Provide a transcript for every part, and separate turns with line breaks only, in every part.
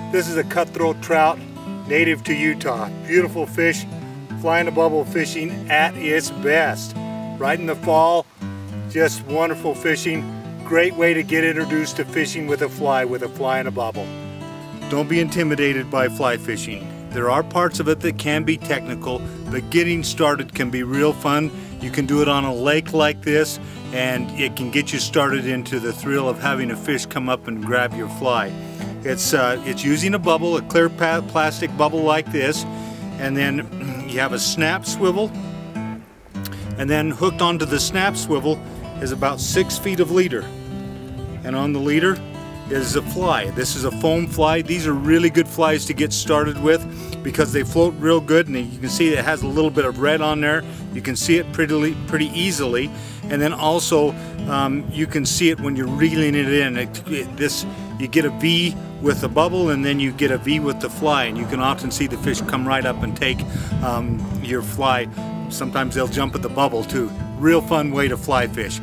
This is a cutthroat trout native to Utah. Beautiful fish, fly in the bubble fishing at its best. Right in the fall, just wonderful fishing. Great way to get introduced to fishing with a fly in a bubble. Don't be intimidated by fly fishing. There are parts of it that can be technical, but getting started can be real fun. You can do it on a lake like this, and it can get you started into the thrill of having a fish come up and grab your fly. It's using a bubble, a clear plastic bubble like this, and then you have a snap swivel, and then hooked onto the snap swivel is about 6 feet of leader, and on the leader is a fly. This is a foam fly. These are really good flies to get started with because they float real good, and you can see it has a little bit of red on there. You can see it pretty easily, and then also you can see it when you're reeling it in. You get a V with the bubble, and then you get a V with the fly, and you can often see the fish come right up and take your fly. Sometimes they'll jump at the bubble too. Real fun way to fly fish.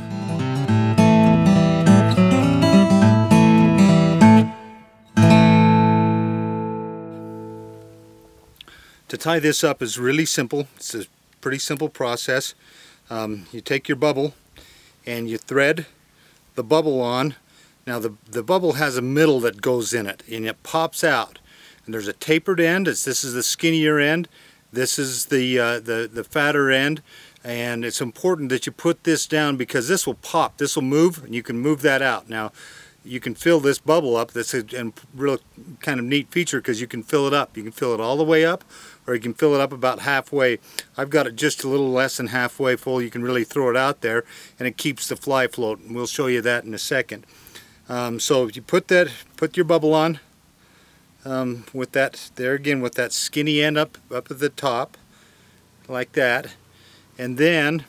To tie this up is really simple. It's a pretty simple process. You take your bubble and you thread the bubble on. Now the bubble has a middle that goes in it, and it pops out. And there's a tapered end. This is the skinnier end. This is the fatter end. And it's important that you put this down because this will pop. This will move, and you can move that out. Now you can fill this bubble up. That's a real kind of neat feature because you can fill it up. You can fill it all the way up, or you can fill it up about halfway. I've got it just a little less than halfway full. You can really throw it out there, and it keeps the fly floating. We'll show you that in a second. So if you put your bubble on with that there again, with that skinny end up at the top, like that, and then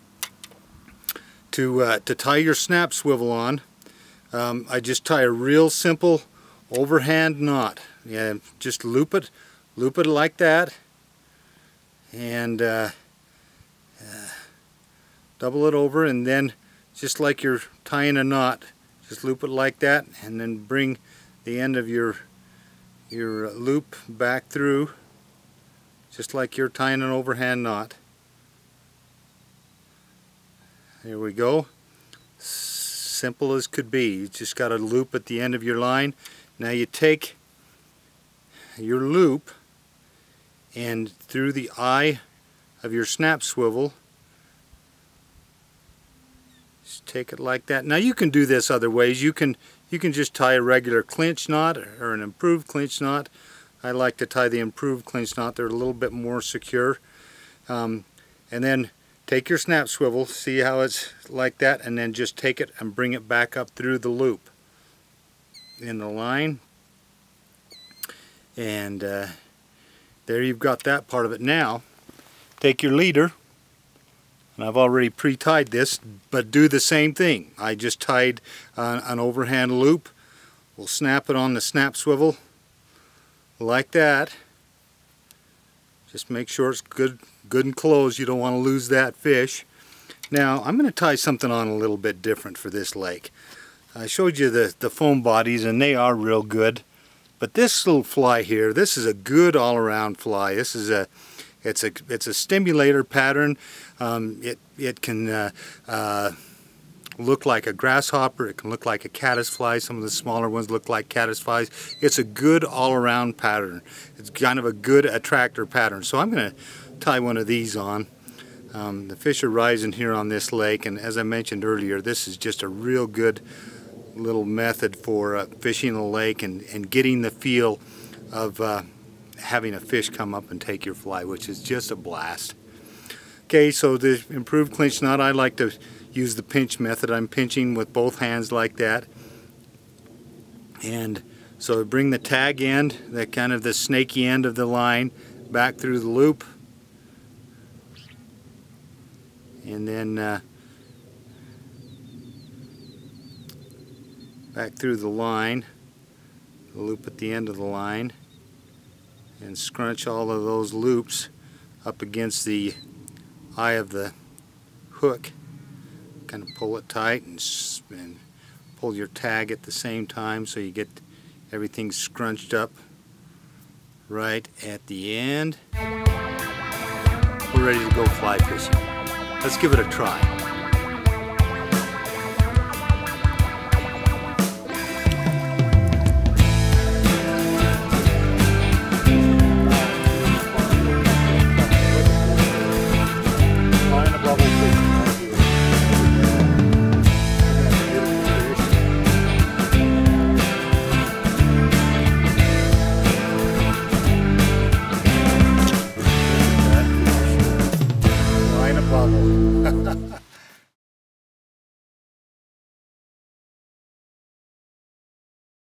to tie your snap swivel on, I just tie a real simple overhand knot. Yeah, just loop it like that, and double it over, and then just like you're tying a knot, just loop it like that, and then bring the end of your loop back through, just like you're tying an overhand knot. There we go. Simple as could be. You just got a loop at the end of your line. Now you take your loop, and through the eye of your snap swivel, just take it like that. Now you can do this other ways. You can just tie a regular clinch knot or an improved clinch knot. I like to tie the improved clinch knot. They're a little bit more secure. And then take your snap swivel, see how it's like that, and then just take it and bring it back up through the loop in the line. And there you've got that part of it. Now take your leader, and I've already pre-tied this, but do the same thing. I just tied an overhand loop. We'll snap it on the snap swivel like that. Just make sure it's good and closed. You don't want to lose that fish. Now I'm going to tie something on a little bit different for this lake. I showed you the foam bodies, and they are real good. But this little fly here, this is a good all-around fly. This is it's a stimulator pattern. It can look like a grasshopper. It can look like a caddisfly. Some of the smaller ones look like caddisflies. It's a good all-around pattern. It's kind of a good attractor pattern. So I'm going to tie one of these on. The fish are rising here on this lake, and as I mentioned earlier, this is just a real good little method for fishing a lake and getting the feel of having a fish come up and take your fly, which is just a blast. Okay, so the improved clinch knot, I like to use the pinch method. I'm pinching with both hands like that. And so bring the tag end, that kind of the snaky end of the line, back through the loop. And then back through the line, the loop at the end of the line, and scrunch all of those loops up against the eye of the hook. Kind of pull it tight and pull your tag at the same time so you get Everything's scrunched up right at the end. We're ready to go fly fishing. Let's give it a try.